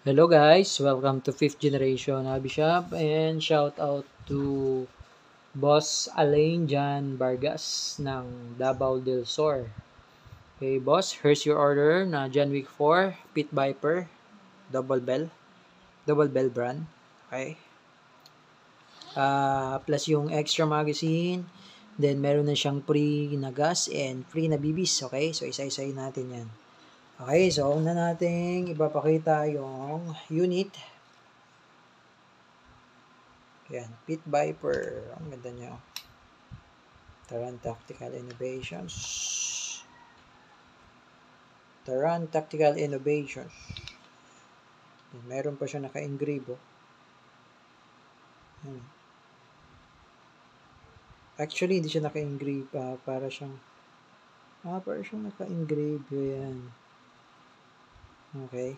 Hello guys, welcome to 5th generation Hobby Shop and shout out to Boss Alain Jan Vargas ng Davao del Sur. Okay boss, here's your order na John Wick 4 Pit Viper double bell brand. Okay. Plus yung extra magazine, then meron na siyang free na gas and free na bibis. Okay, so isa-isayin natin yan. Okay, so una nating ipapakita yung unit. Yan, Pit Viper. Ang ganda niya. Taran Tactical Innovations. Taran Tactical Innovations. Meron pa siya naka-engrave. Actually, hindi siya naka-engrave. Para siyang naka-engrave. Yan. Okay.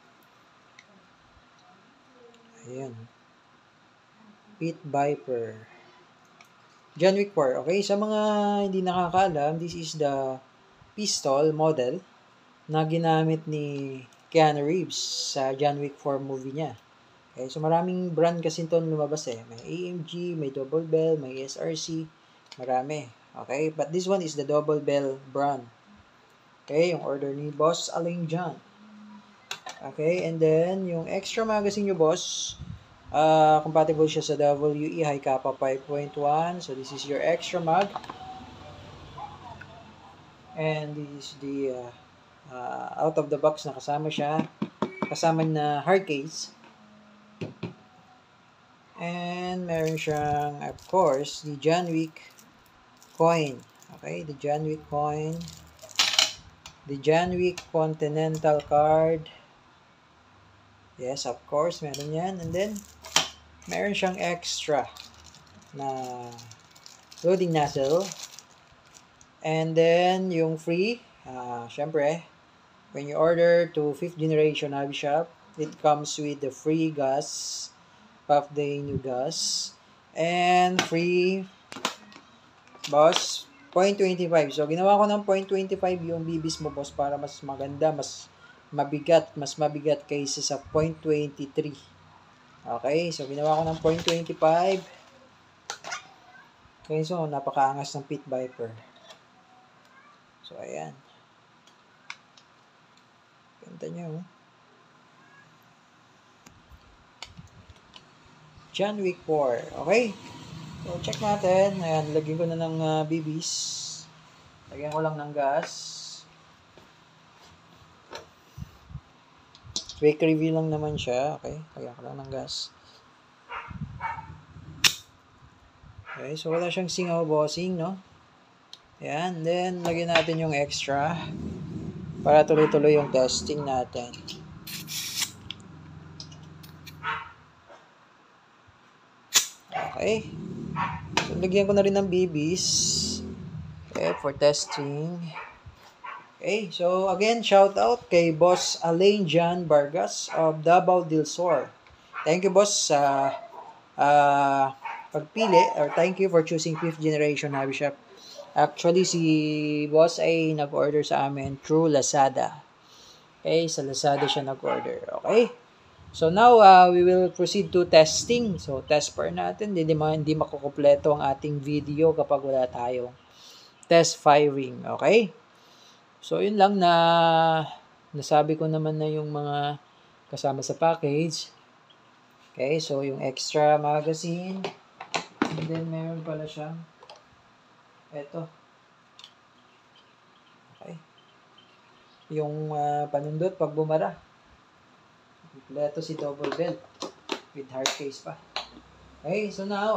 Ayan. Pit Viper. John Wick 4. Okay, sa mga hindi nakakaalam, this is the pistol model na ginamit ni Keanu Reeves sa John Wick 4 movie niya. Okay, so maraming brand kasi ito lumabas eh. May AMG, may Double Bell, may SRC, marami. Okay, but this one is the Double Bell brand. Okay, yung order ni Boss Alain Jan. Okay, and then yung extra magazine nyo boss, compatible siya sa WE High Kappa 5.1. So this is your extra mag. And this is the out of the box na kasama siya. Kasama na hard case. And meron siyang, of course, the John Wick coin. Okay, the John Wick coin. The John Wick Continental card. Yes, of course, meron yan. And then, meron siyang extra na loading nozzle. And then, yung free, syempre, when you order to 5th generation Hobby Shop, it comes with the free gas, Puff Day new gas, and free, boss, 0.25. So, ginawa ko ng 0.25 yung bibis mo, boss, para mas maganda, mas mabigat kaysa sa 0.23. Okay, so ginawa ko ng 0.25. Okay, so napakaangas ng Pit Viper. So, ayan. Ganda niya, oh. John Wick 4. Okay. So, check natin. Ayan, lagyan ko na ng bibis. Lagyan ko lang ng gas. Quick review lang naman siya. Okay, lagyan ko lang ng gas. Okay, so wala siyang singaw bossing, no? Ayan, then lagyan natin yung extra para tuloy-tuloy yung testing natin. Okay. So, lagyan ko na rin ng bibis. Okay, for testing. Okay, so again, shout out kay Boss Alain Jan Vargas of Davao del Sur. Thank you, boss, sa pagpili, or thank you for choosing 5th generation Hobby Shop. Actually, si boss ay nag-order sa amin through Lazada. Okay, sa Lazada siya nag-order. Okay? So now, we will proceed to testing. So, test par natin. Hindi makukumpleto ang ating video kapag wala tayong test firing. Okay? So, yun lang na nasabi ko naman na yung mga kasama sa package. Okay, so yung extra magazine. And then, meron pala siyang eto. Okay. Yung panundot pag bumara. Kompleto si double belt with hard case pa. Okay, so now,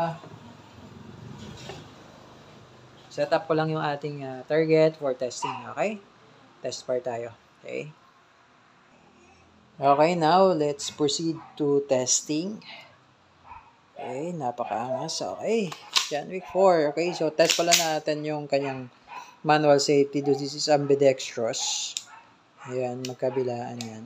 set up ko lang yung ating target for testing. Okay? Test par tayo. Okay? Okay, now, let's proceed to testing. Okay, napakaangas. Okay, John Wick 4. Okay, so test pala natin yung kanyang manual safety. This is ambidextrous. Ayan, magkabilaan yan.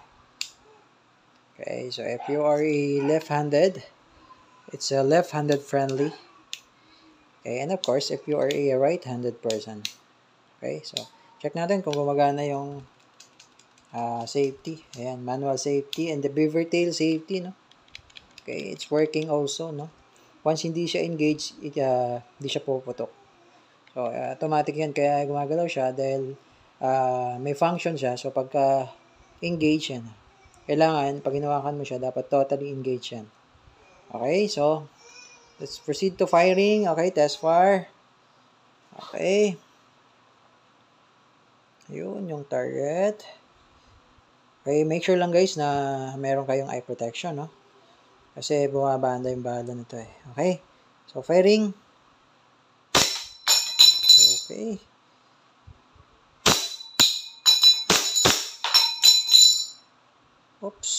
Okay, so if you are a left-handed, it's a left-handed friendly. Okay, and of course, if you are a right-handed person. Okay, so check natin kung gumagana yung safety. Ayan, manual safety and the beaver tail safety, no? Okay, it's working also, no? Once hindi siya engaged, hindi siya puputok. So, automatic yan kaya gumagalaw siya dahil may function siya. So, pagka engage yan, kailangan, pag hinawakan mo siya, dapat totally engaged yan. Okay, so, let's proceed to firing. Okay, test fire. Okay. Yun, yung target. Okay, make sure lang guys na meron kayong eye protection, no? Kasi bumabanda yung bala nito eh. Okay, so firing. Okay. Oops.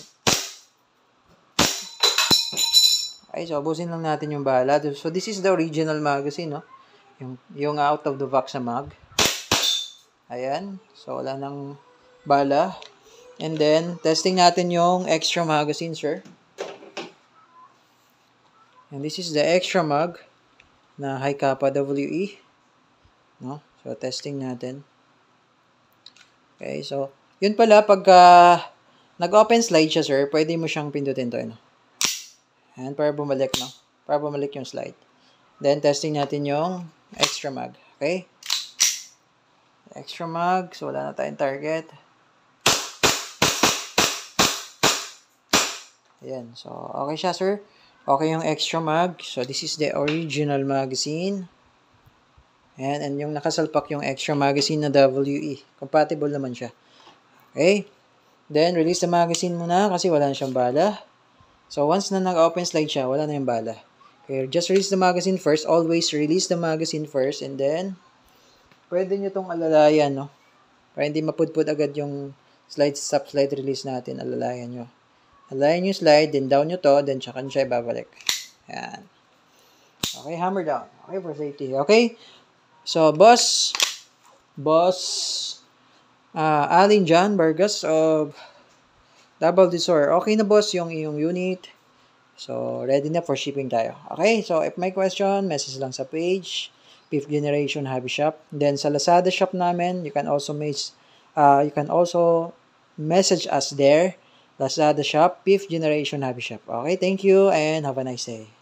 Okay, so abusin lang natin yung bala. So this is the original magazine, no? Yung out of the box na mag. Ayan. So wala nang bala. And then, testing natin yung extra magazine, sir. And this is the extra mag na high kappa WE. No? So, testing natin. Okay, so, yun pala, pagka nag-open slide siya, sir, pwede mo siyang pindutin to, no? And para bumalik, no? Para bumalik yung slide. Then, testing natin yung extra mag. Okay? Extra mag. So, wala na tayong target. Ayan. So, okay siya, sir. Okay yung extra mag. So, this is the original magazine. And yung nakasalpak yung extra magazine na WE. Compatible naman siya. Okay? Then, release the magazine muna kasi wala na siyang bala. So, once na nag-open slide siya, wala na yung bala. Okay, just release the magazine first. Always release the magazine first. And then, pwede nyo tong alalayan, no? Para hindi mapudpud agad yung slide, stop slide release natin. Alalayan nyo. Alalayan nyo slide, then down nyo to, then tsaka nyo siya ibabalik. Ayan. Okay, hammer down. Okay, for safety. Okay? So, boss, Alin John Vargas of Double Desor. Okay na, boss, yung iyong unit. So, ready na for shipping tayo. Okay? So, if may question, message lang sa page. 5th Generation Hobby Shop. Then, sa Lazada shop namin, you can also message us there. Lazada shop, 5th Generation Hobby Shop. Okay? Thank you and have a nice day.